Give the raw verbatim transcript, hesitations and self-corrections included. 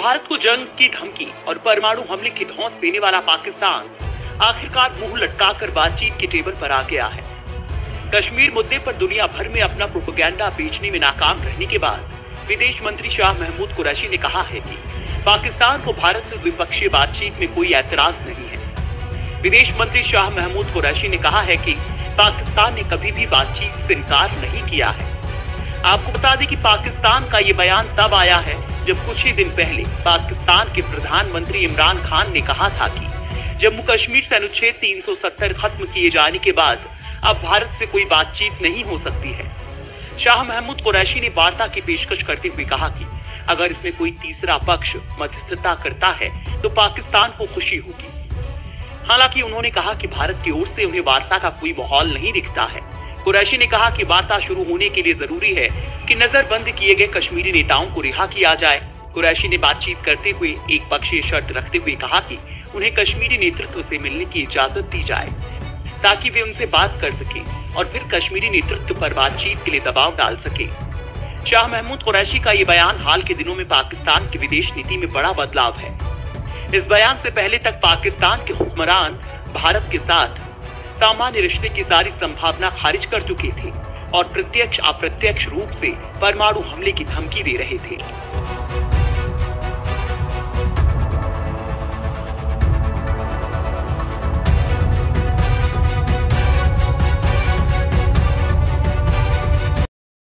भारत को जंग की धमकी और परमाणु हमले की धौंस देने वाला पाकिस्तान आखिरकार मुंह लटकाकर बातचीत के टेबल पर आ गया है। कश्मीर मुद्दे पर दुनिया भर में अपना प्रोपेगेंडा बेचने में नाकाम रहने के बाद विदेश मंत्री शाह महमूद कुरैशी ने कहा है कि पाकिस्तान को भारत से द्विपक्षीय बातचीत में कोई ऐतराज नहीं है। विदेश मंत्री शाह महमूद कुरैशी ने कहा है कि पाकिस्तान ने कभी भी बातचीत से इनकार नहीं किया है। आपको बता दें कि पाकिस्तान का ये बयान तब आया है जब कुछ ही दिन पहले पाकिस्तान के प्रधानमंत्री इमरान खान ने कहा था कि जम्मू कश्मीर से अनुच्छेद तीन सौ सत्तर खत्म किए जाने के बाद अब भारत से कोई बातचीत नहीं हो सकती है। शाह महमूद कुरैशी ने वार्ता की पेशकश करते हुए कहा कि अगर इसमें कोई तीसरा पक्ष मध्यस्थता करता है तो पाकिस्तान को खुशी होगी। हालांकि उन्होंने कहा कि भारत की ओर से उन्हें वार्ता का कोई माहौल नहीं दिखता है। कुरैशी ने कहा कि वार्ता शुरू होने के लिए जरूरी है कि नजरबंद किए गए कश्मीरी नेताओं को रिहा किया जाए। कुरैशी ने बातचीत करते हुए एक पक्षीय शर्त रखते हुए कहा कि उन्हें कश्मीरी नेतृत्व से मिलने की इजाजत दी जाए ताकि वे उनसे बात कर सके और फिर कश्मीरी नेतृत्व पर बातचीत के लिए दबाव डाल सके। शाह महमूद कुरैशी का ये बयान हाल के दिनों में पाकिस्तान की विदेश नीति में बड़ा बदलाव है। इस बयान से पहले तक पाकिस्तान के हुक्मरान भारत के साथ सामान्य रिश्ते की सारी संभावना खारिज कर चुके थे और प्रत्यक्ष अप्रत्यक्ष रूप से परमाणु हमले की धमकी दे रहे थे।